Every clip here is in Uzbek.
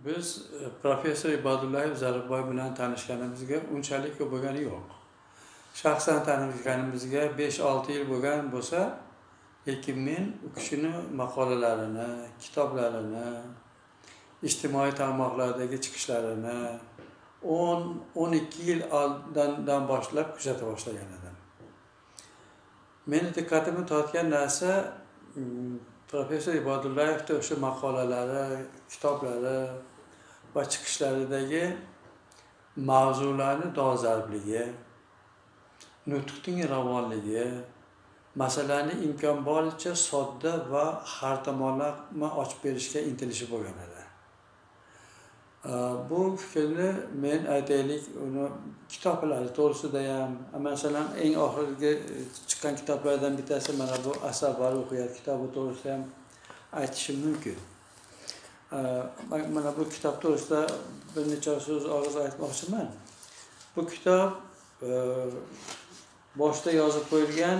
Biz professor Ibodullayev Zarifboy bilan tanishganimizga unchalik ko'p bo'lgani yo'q. Shaxsan tanishganimizga 5-6 yil bo'lgan bo'lsa, lekin men u kishini maqolalarini, kitoblarini, ijtimoiy tarmoqlardagi chiqishlarini 10-12 yil oldindan boshlab kuzata boshlagan edim. Meni diqqatimni tortgan narsa professor Ibodullayevning o'sha maqolalari, kitoblari va chiqishlaridagi mavzularni dolzarbligi, nutqning ravonligi, masalani imkon boricha sodda va har tomonlama ochib berishga intilishi bo'lgan edi. Bu fikrni men aytaylik, uni kitoblari to'g'risida ham, masalan eng oxirgi chiqqan kitoblardan bittasi mana bu Asar va ruhiyat kitobi to'g'risida ham aytishim mumkin. Mana bu kitob to'g'risida bir necha so'z og'iz aytmoqchiman. Bu kitob boshida yozib qo'yilgan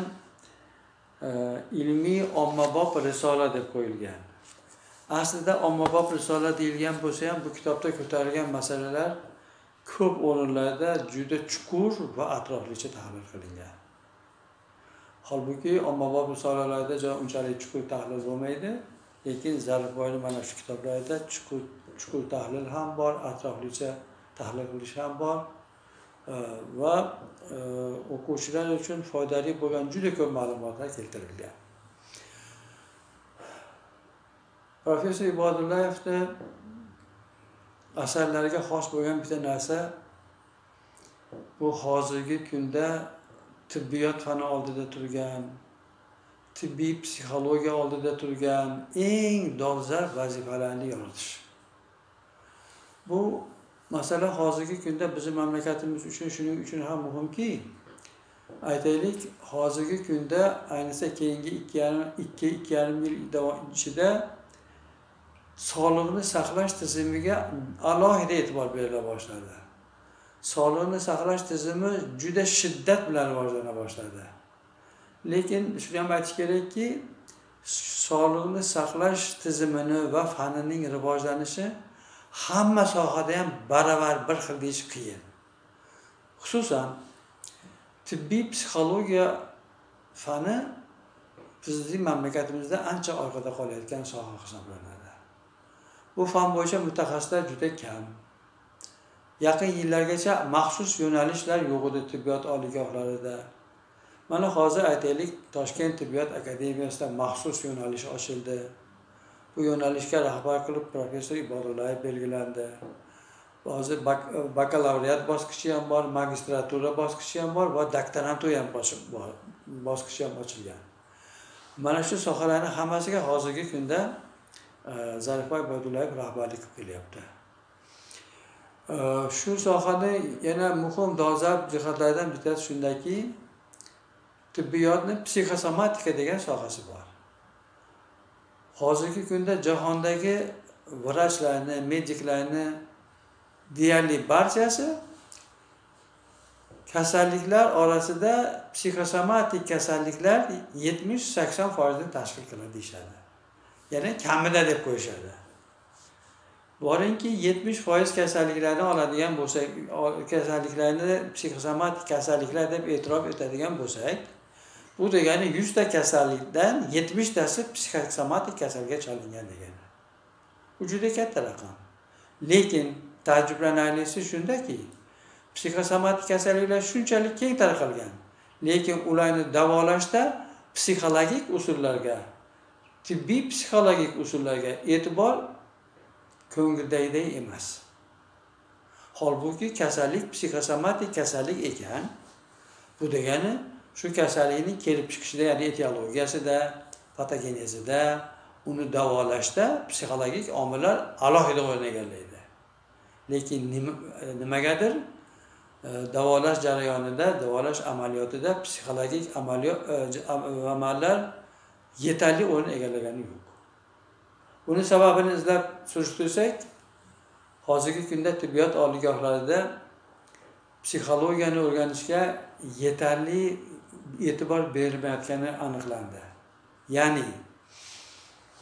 ilmiy ommabop risola deb qo'yilgan. Aslida ommabop risola deyilgan bo'lsa ham, bu kitobda ko'tarilgan masalalar ko'p o'rinlarda juda chuqur va atroflicha tahlil qilingan. Holbuki ommabop risolalarda unchalik chuqur tahlil bo'lmaydi, lekin Zarifboyning mana shu kitoblarida chuqur tahlil ham bor, atroflicha tahlil qilish ham bor va o'quvchilar uchun foydali bo'lgan juda ko'p ma'lumotlar keltirilgan. Professor Ibodullayevning asarlariga xos bo'lgan bitta narsa, bu hozirgi kunda tibbiyot fani oldida turgan, tibbiy psixologiya oldida turgan eng dolzarb vazifalarni yoritish. Bu masala hozirgi kunda bizning mamlakatimiz uchun shuning uchun ham muhimki, aytaylik, hozirgi kunda ayniqsa keyingi 2,5 yil ichida sog'liqni saqlash tizimiga alohida e'tibor berila boshladi. Sog'liqni saqlash tizimi juda shiddat bilan rivojlana boshladi. Lekin shuni ham aytish kerakki, sog'liqni saqlash tizimini va fanining rivojlanishi hamma sohada ham baravar bir xil deyish qiyin. Xususan, tibbiy psixologiya fani bizning mamlakatimizda ancha orqada qolayotgan soha hisoblanadi. Bu fan bo'yicha mutaxassislar juda kam. Yaqin yillargacha maxsus yo'nalishlar yo'q edi tibbiyot oliygohlarida. Mana hozir aytaylik, Toshkent tibbiyot akademiyasida maxsus yo'nalish ochildi. Bu yo'nalishga rahbar qilib professor Ibodullayev belgilandi. Hozir bakalavriat bosqichi ham bor, magistratura bosqichi ham bor va doktorantura ham bosqichi ham ochilgan. Mana shu sohalarning hammasiga hozirgi kunda Zarifboy Ibodullayev rahbarlik qilib kelyapti. Shu sohada yana muhim dolzarb jihatlardan bittasi shundaki, tibbiyotning psixosomatika degan sohasi bor. Hozirgi kunda jahondagi vrachlarni, mediklarni deyarli barchasi kasalliklar orasida psixosomatik kasalliklar 70-80% tashkil qiladi deyishadi. Ya'ni kamida deb qo'yishadi. Boringki 70% kasalliklarni oladigan bo'lsak, kasalliklarni psixosomatik kasalliklar deb e'tirof etadigan bo'lsak, bu degani 100 ta kasallikdan 70 tasi psixosomatik kasallikka chalingan degani. Bu juda katta raqam. Lekin ta'jublanarlisi shundaki, psixosomatik kasalliklar shunchalik keng tarqalgan, lekin ularni davolashda psixologik usullarga, tibbiy psixologik usullarga e'tibor ko'ngildagidek emas. Holbuki kasallik psixosomatik kasallik ekan, bu degani shu kasallikning kelib chiqishida, ya'ni etiologiyasida, patogenezida, uni davolashda psixologik omillar alohida o'rin egallaydi. Lekin nimagadir davolash jarayonida, davolash amaliyotida psixologik amallar yetarli o'rin egallagani yo'q. Buni sababini izlab surishtirsak, hozirgi kunda tibbiyot oliygohlarida psixologiyani o'rganishga yetarli e'tibor berilmayotgani aniqlandi. Ya'ni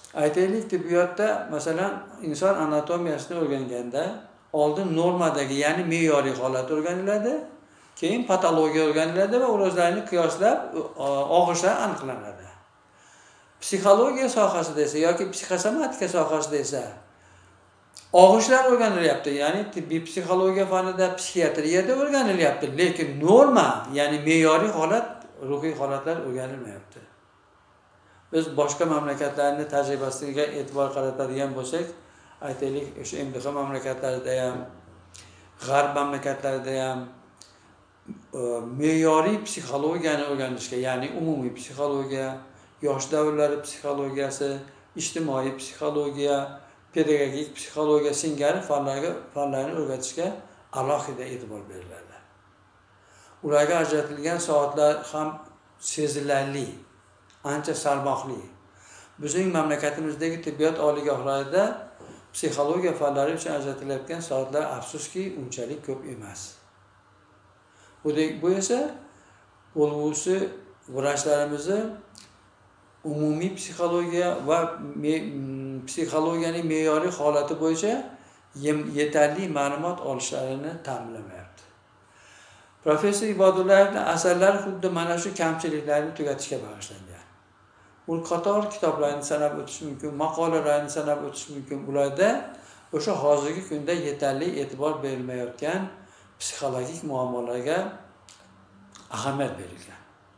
Aytaylik, tibbiyotda masalan inson anatomiyasini o'rganganda oldin normadagi, ya'ni me'yoriy holat o'rganiladi, keyin patologiya o'rganiladi va ularni qiyoslab og'ishlar aniqlanadi. Psixologiya sohasida esa yoki psixosomatika sohasida esa og'ishlar o'rganilyapti, ya'ni tibbiy psixologiya fanida, psixiatriyada o'rganilyapti, lekin norma, ya'ni me'yoriy holat, ruhiy holatlar o'rganilmayapti. Biz boshqa mamlakatlarning tajribasiga e'tibor qaratadigan bo'lsak, aytaylik, o'sha MDH mamlakatlarida ham, g'arb mamlakatlarida ham me'yoriy psixologiyani o'rganishga, ya'ni umumiy psixologiya, yosh davrlari psixologiyasi, ijtimoiy psixologiya, pedagogik psixologiya singari fanlarni o'rgatishga alohida e'tibor beriladi. Ularga ajratilgan soatlar ham sezilarli, ancha salmoqli. Bizning mamlakatimizdagi tibbiyot oliygohlarida psixologiya fanlari uchun ajratilayotgan soatlar afsuski unchalik ko'p emas. Bu esa bo'lg'usi vrachlarimizni umumiy psixologiya va psixologiyaning me'yoriy holati bo'yicha yetarli ma'lumot olishlarini ta'minlamayapti. Professor Ibodullayevning asarlari xuddi mana shu kamchiliklarni tugatishga bag'ishlangan. U qator kitoblarni sanab o'tish mumkin, maqolalarni sanab o'tish mumkin. Ularda o'sha hozirgi kunda yetarli e'tibor berilmayotgan psixologik muammolarga ahamiyat berilgan.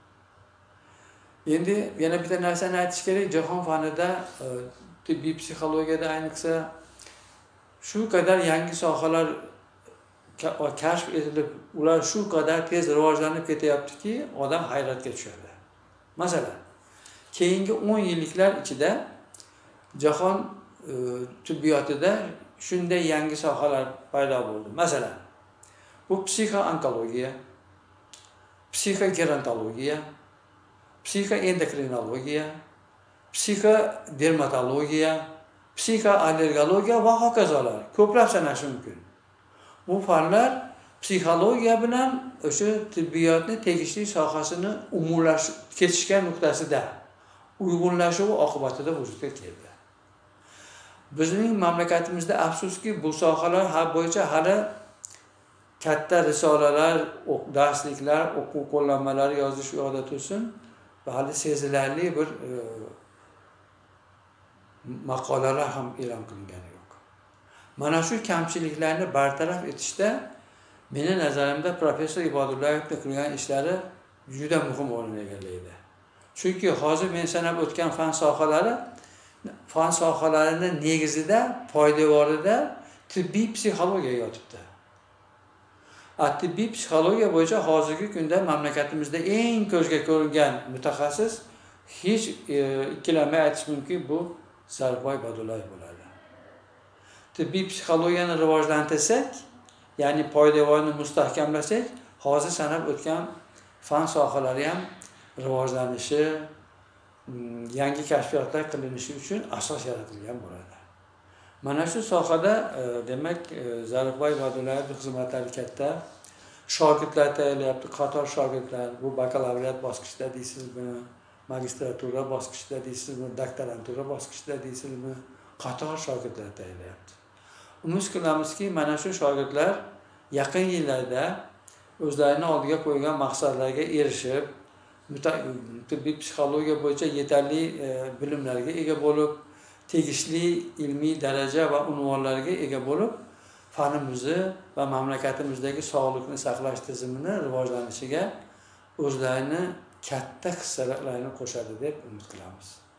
Endi yana bitta narsani aytish kerak, jahon fanida, tibbiy psixologiyada ayniqsa shu qadar yangi sohalar kashf etilib, ular shu qadar tez rivojlanib ketyaptiki, odam hayratga tushadi. Masalan, keyingi 10 yilliklar ichida jahon tibbiyotida shunday yangi sohalar paydo bo'ldi. Masalan, bu psixoonkologiya, psixogerontologiya, psixoendokrinologiya, psixodermatologiya, psixoallergologiya va hokazolar. Ko'plab sanash mumkin. Bu fanlar psixologiya bilan o'sha tibbiyotning tegishli sohasini umumlashib ketishgan nuqtasida uyg'unlashuvi oqibatida vujudga keldi. Bizning mamlakatimizda afsuski bu sohalar bo'yicha hali katta risolalar, darsliklar, o'quv qo'llanmalari yozish u yoqda tursin, va hali sezilarli bir maqolalar ham e'lon qilingani yo'q. Mana shu kamchiliklarni bartaraf etishda meni nazarimda professor Ibodullayevning qilgan ishlari juda muhim o'rin egallaydi. Chunki hozir men sanab o'tgan fan sohalarining negizida, poydevorida tibbiy psixologiya yotibdi. Tibbiy psixologiya bo'yicha hozirgi kunda mamlakatimizda eng ko'zga ko'ringan mutaxassis, hech ikkilanmay aytish mumkin, bu Zarifboy Bodullayev bo'ladi. Tibbiy psixologiyani rivojlantirsak, ya'ni poydevorni mustahkamlasak, hozir sanab o'tgan fan sohalari ham rivojlanishi, yangi kashfiyotlar qilinishi uchun asos yaratilgan bo'ladi. Mana shu sohada demak Zarifboy Bodullayevning xizmatlari katta. Shogirdlar tayyorlayapti, qator shogirdlar. Bu bakalavriat bosqichida deysizmi, magistratura bosqichida deysizmi, doktorantura bosqichida deysizmi, qator shogirdlar tayyorlayapti. Umid qilamizki, mana shu shogirdlar yaqin yillarda o'zlarining oldiga qo'ygan maqsadlarga erishib, tibbiy psixologiya bo'yicha yetarli bilimlarga ega bo'lib, tegishli ilmiy daraja va unvonlarga ega bo'lib, fanimizni va mamlakatimizdagi sog'liqni saqlash tizimini rivojlanishiga o'zlarini katta hissalarini qo'shadi deb umid qilamiz.